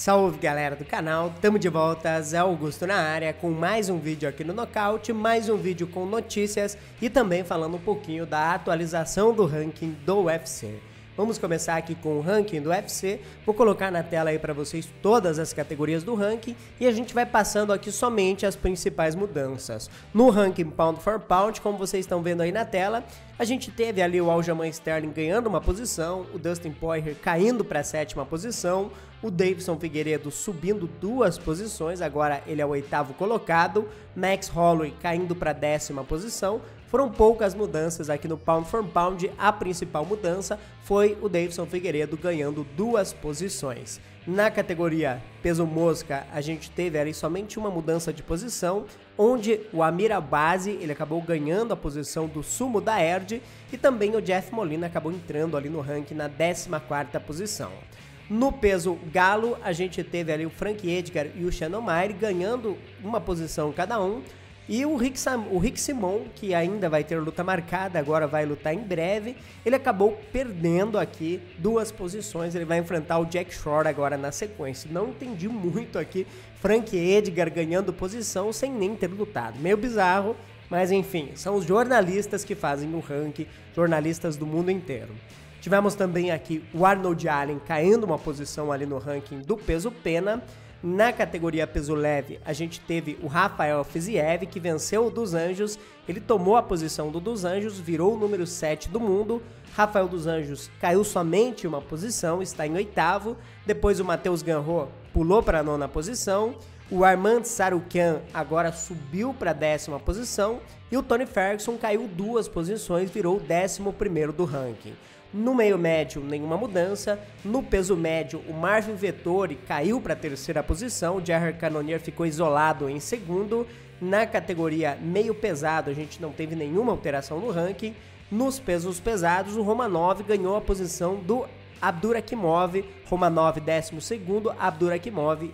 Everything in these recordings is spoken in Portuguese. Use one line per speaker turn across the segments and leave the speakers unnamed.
Salve galera do canal, tamo de volta, Zé Augusto na área com mais um vídeo aqui no Nocaute, mais um vídeo com notícias e também falando um pouquinho da atualização do ranking do UFC. Vamos começar aqui com o ranking do UFC, vou colocar na tela aí para vocês todas as categorias do ranking e a gente vai passando aqui somente as principais mudanças. No ranking Pound for Pound, como vocês estão vendo aí na tela, a gente teve ali o Aljamain Sterling ganhando uma posição, o Dustin Poirier caindo para a 7ª posição, o Deiveson Figueiredo subindo 2 posições, agora ele é o 8º colocado, Max Holloway caindo para a 10ª posição. Foram poucas mudanças aqui no Pound for Pound, a principal mudança foi o Deiveson Figueiredo ganhando 2 posições. Na categoria peso mosca, a gente teve ali somente uma mudança de posição, onde o Amir Albazi ele acabou ganhando a posição do Sumo Daerde e também o Jeff Molina acabou entrando ali no ranking na 14ª posição. No peso galo, a gente teve ali o Frank Edgar e o Sean O'Malley ganhando uma posição cada um. E o Rick Simon, que ainda vai ter luta marcada, agora vai lutar em breve, ele acabou perdendo aqui 2 posições, ele vai enfrentar o Jack Shore agora na sequência. Não entendi muito aqui, Frank Edgar ganhando posição sem nem ter lutado, meio bizarro, mas enfim, são os jornalistas que fazem o ranking, jornalistas do mundo inteiro. Tivemos também aqui o Arnold Allen caindo uma posição ali no ranking do peso pena. Na categoria peso leve, a gente teve o Rafael Fiziev, que venceu o Dos Anjos, ele tomou a posição do Dos Anjos, virou o número 7 do mundo. Rafael Dos Anjos caiu somente uma posição, está em 8º, depois o Matheus Gamrot pulou para a 9ª posição, o Armand Tsarukyan agora subiu para a 10ª posição e o Tony Ferguson caiu 2 posições, virou o 11º do ranking. No meio médio, nenhuma mudança. No peso médio, o Marvin Vettori caiu para a 3ª posição. O Jair Cannonier ficou isolado em 2º. Na categoria meio pesado, a gente não teve nenhuma alteração no ranking. Nos pesos pesados, o Romanov ganhou a posição do Abdurakhimov. Romanov 12º, Abdurakhimov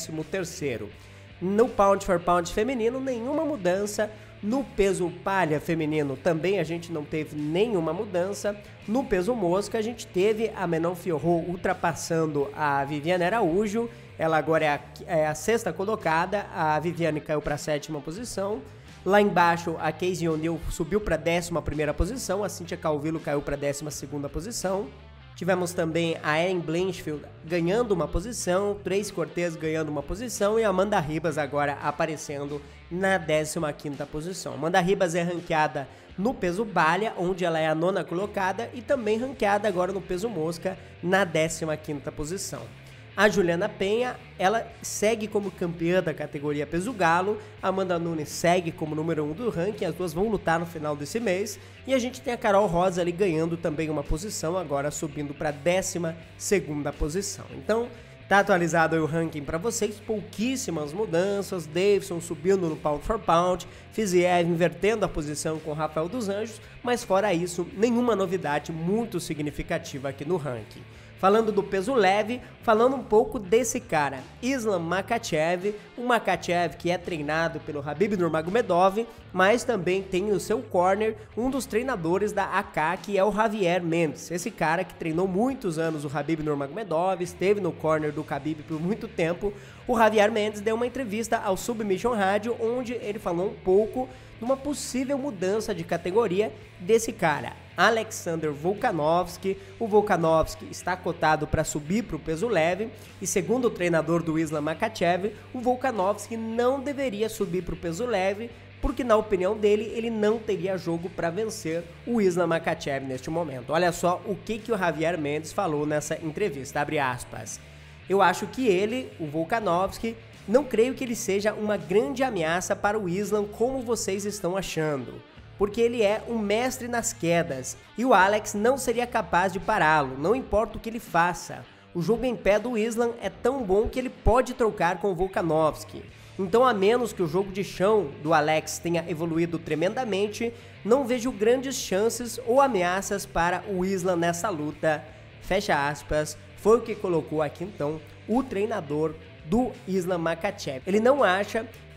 13º. No Pound for Pound feminino, nenhuma mudança. No peso palha feminino também a gente não teve nenhuma mudança. No peso mosca a gente teve a Manon Fiorot ultrapassando a Viviane Araújo. Ela agora é a 6ª colocada, a Viviane caiu para a 7ª posição. Lá embaixo a Casey O'Neill subiu para a 11ª posição, a Cynthia Calvillo caiu para a 12ª posição. Tivemos também a Erin Blanchfield ganhando uma posição, Tracy Cortez ganhando uma posição e a Amanda Ribas agora aparecendo na 15ª posição. Amanda Ribas é ranqueada no peso balha, onde ela é a 9ª colocada, e também ranqueada agora no peso mosca na 15ª posição. A Juliana Penha, ela segue como campeã da categoria peso galo, a Amanda Nunes segue como número 1 do ranking, as duas vão lutar no final desse mês, e a gente tem a Carol Rosa ali ganhando também uma posição, agora subindo para a 12ª posição. Então, tá atualizado aí o ranking para vocês, pouquíssimas mudanças, Deiveson subindo no Pound for Pound, Fiziev invertendo a posição com o Rafael Dos Anjos, mas fora isso, nenhuma novidade muito significativa aqui no ranking. Falando do peso leve, falando um pouco desse cara, Islam Makhachev, um Makhachev que é treinado pelo Khabib Nurmagomedov, mas também tem no seu corner um dos treinadores da AK, que é o Javier Mendes. Esse cara que treinou muitos anos o Khabib Nurmagomedov, esteve no corner do Khabib por muito tempo. O Javier Mendes deu uma entrevista ao Submission Radio, onde ele falou um pouco de uma possível mudança de categoria desse cara, Alexander Volkanovski. O Volkanovski está cotado para subir para o peso leve e, segundo o treinador do Islam Makhachev, o Volkanovski não deveria subir para o peso leve porque, na opinião dele, ele não teria jogo para vencer o Islam Makhachev neste momento. Olha só o que o Javier Mendes falou nessa entrevista, abre aspas. Eu acho que ele, o Volkanovski, não creio que ele seja uma grande ameaça para o Islam como vocês estão achando, porque ele é um mestre nas quedas e o Alex não seria capaz de pará-lo, não importa o que ele faça. O jogo em pé do Islam é tão bom que ele pode trocar com o Volkanovski. Então, a menos que o jogo de chão do Alex tenha evoluído tremendamente, não vejo grandes chances ou ameaças para o Islam nessa luta. Fecha aspas, foi o que colocou aqui então o treinador do Islam Makhachev. Ele não acha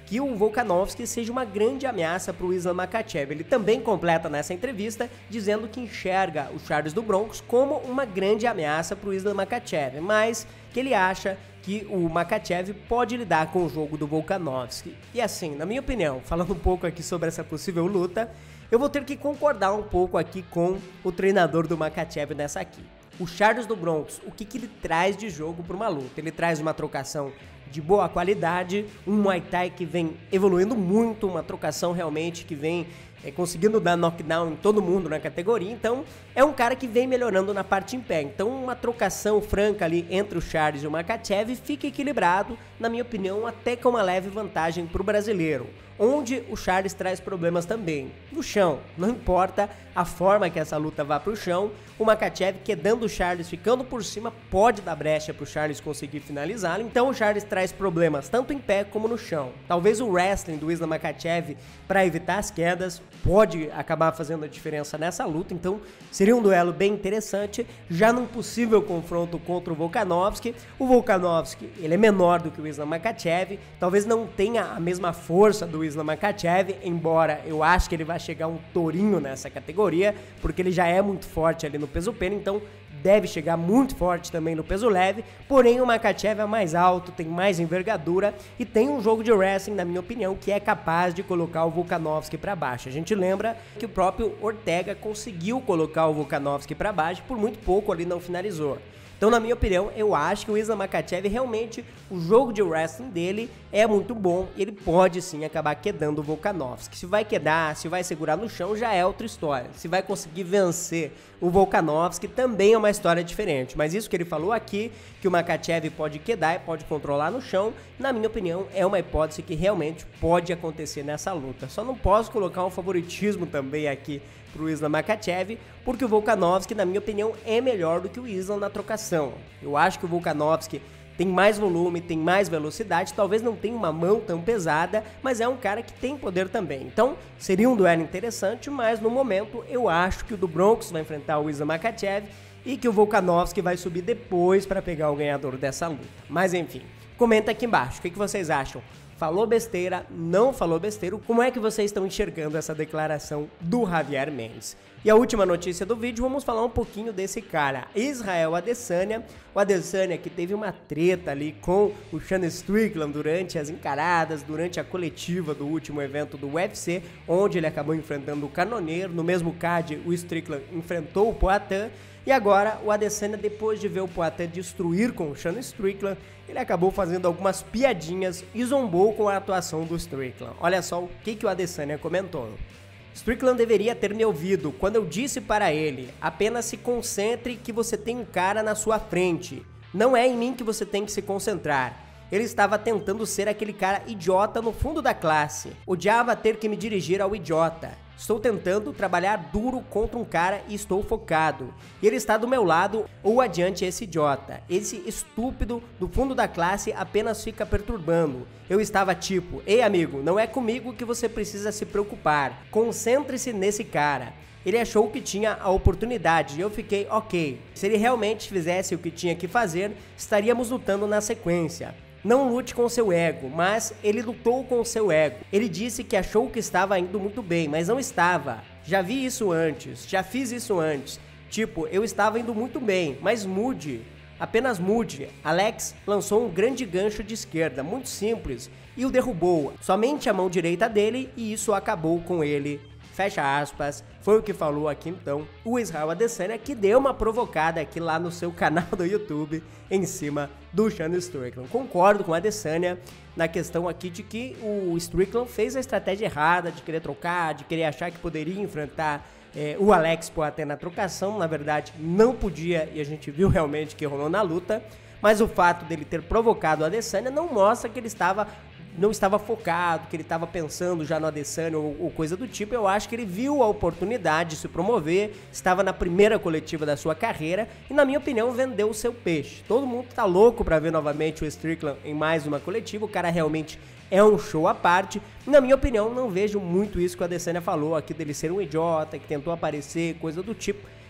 que o Volkanovski seja uma grande ameaça para o Islam Makhachev. Ele também completa nessa entrevista dizendo que enxerga o Charles do Bronx como uma grande ameaça para o Islam Makhachev, mas que ele acha que o Makhachev pode lidar com o jogo do Volkanovski. E assim, na minha opinião, falando um pouco aqui sobre essa possível luta, eu vou ter que concordar um pouco aqui com o treinador do Makhachev nessa aqui. O Charles do Bronx, o que ele traz de jogo para uma luta? Ele traz uma trocação de boa qualidade, um Muay Thai que vem evoluindo muito, uma trocação realmente que vem conseguindo dar knockdown em todo mundo na categoria, então é um cara que vem melhorando na parte em pé. Então uma trocação franca ali entre o Charles e o Makhachev fica equilibrado, na minha opinião, até com uma leve vantagem para o brasileiro, onde o Charles traz problemas também. No chão, não importa a forma que essa luta vá para o chão, o Makhachev quedando o Charles, ficando por cima, pode dar brecha para o Charles conseguir finalizá-lo, então o Charles traz problemas tanto em pé como no chão. Talvez o wrestling do Islam Makhachev, para evitar as quedas, pode acabar fazendo a diferença nessa luta, então seria um duelo bem interessante, já num possível confronto contra o Volkanovski. O Volkanovski, ele é menor do que o Islam Makhachev, talvez não tenha a mesma força do Islam Makhachev, embora eu acho que ele vai chegar um tourinho nessa categoria, porque ele já é muito forte ali no peso pena, então deve chegar muito forte também no peso leve, porém o Makhachev é mais alto, tem mais envergadura e tem um jogo de wrestling, na minha opinião, que é capaz de colocar o Volkanovski para baixo. A gente lembra que o próprio Ortega conseguiu colocar o Volkanovski para baixo, por muito pouco ali não finalizou. Então, na minha opinião, eu acho que o Islam Makhachev realmente, o jogo de wrestling dele é muito bom e ele pode sim acabar quedando o Volkanovski. Se vai quedar, se vai segurar no chão, já é outra história. Se vai conseguir vencer o Volkanovski, também é uma história diferente. Mas isso que ele falou aqui, que o Makhachev pode quedar e pode controlar no chão, na minha opinião, é uma hipótese que realmente pode acontecer nessa luta. Só não posso colocar um favoritismo também aqui para o Islam Makhachev, porque o Volkanovski, na minha opinião, é melhor do que o Islam na trocação. Eu acho que o Volkanovski tem mais volume, tem mais velocidade, talvez não tenha uma mão tão pesada, mas é um cara que tem poder também. Então, seria um duelo interessante, mas no momento eu acho que o do Bronx vai enfrentar o Islam Makhachev e que o Volkanovski vai subir depois para pegar o ganhador dessa luta. Mas enfim, comenta aqui embaixo, o que vocês acham? Falou besteira, não falou besteira? Como é que vocês estão enxergando essa declaração do Javier Mendes? E a última notícia do vídeo, vamos falar um pouquinho desse cara, Israel Adesanya. O Adesanya que teve uma treta ali com o Sean Strickland durante as encaradas, durante a coletiva do último evento do UFC, onde ele acabou enfrentando o Cannonier. No mesmo card, o Strickland enfrentou o Poatan. E agora, o Adesanya, depois de ver o Poatan destruir com o Sean Strickland, ele acabou fazendo algumas piadinhas e zombou com a atuação do Strickland. Olha só o que o Adesanya comentou. Strickland deveria ter me ouvido quando eu disse para ele: apenas se concentre que você tem um cara na sua frente. Não é em mim que você tem que se concentrar. Ele estava tentando ser aquele cara idiota no fundo da classe. Odiava ter que me dirigir ao idiota. Estou tentando trabalhar duro contra um cara e estou focado. E ele está do meu lado ou adiante esse idiota. Esse estúpido do fundo da classe apenas fica perturbando. Eu estava tipo: ei amigo, não é comigo que você precisa se preocupar. Concentre-se nesse cara. Ele achou que tinha a oportunidade e eu fiquei ok. Se ele realmente fizesse o que tinha que fazer, estaríamos lutando na sequência. Não lute com seu ego, mas ele lutou com seu ego. Ele disse que achou que estava indo muito bem, mas não estava. Já vi isso antes, já fiz isso antes. Tipo, eu estava indo muito bem, mas mude. Apenas mude. Alex lançou um grande gancho de esquerda, muito simples, e o derrubou. Somente a mão direita dele e isso acabou com ele. Fecha aspas, foi o que falou aqui então o Israel Adesanya, que deu uma provocada aqui lá no seu canal do YouTube em cima do Sean Strickland. Concordo com o Adesanya na questão aqui de que o Strickland fez a estratégia errada de querer trocar, de querer achar que poderia enfrentar o Alex Poatan na trocação. Na verdade não podia e a gente viu realmente que rolou na luta, mas o fato dele ter provocado o Adesanya não mostra que ele não estava focado, que ele estava pensando já no Adesanya ou coisa do tipo. Eu acho que ele viu a oportunidade de se promover, estava na primeira coletiva da sua carreira e, na minha opinião, vendeu o seu peixe. Todo mundo tá louco para ver novamente o Strickland em mais uma coletiva, o cara realmente é um show à parte. Na minha opinião, não vejo muito isso que o Adesanya falou aqui dele ser um idiota, que tentou aparecer, coisa do tipo.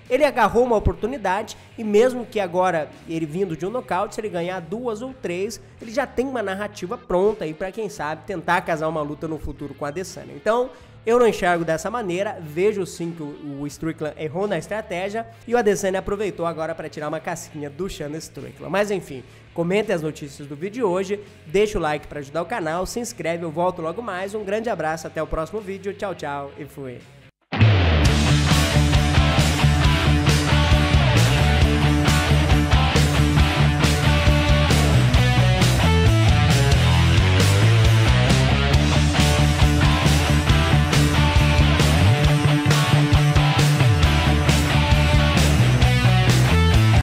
ele agarrou uma oportunidade e mesmo que agora ele vindo de um nocaute, se ele ganhar 2 ou 3, ele já tem uma narrativa pronta aí pra quem sabe tentar casar uma luta no futuro com a Adesanya. Então, eu não enxergo dessa maneira, vejo sim que o Strickland errou na estratégia e o Adesanya aproveitou agora para tirar uma casquinha do Sean Strickland. Mas enfim, comentem as notícias do vídeo de hoje, deixa o like para ajudar o canal, se inscreve, eu volto logo mais, um grande abraço, até o próximo vídeo, tchau, tchau e fui!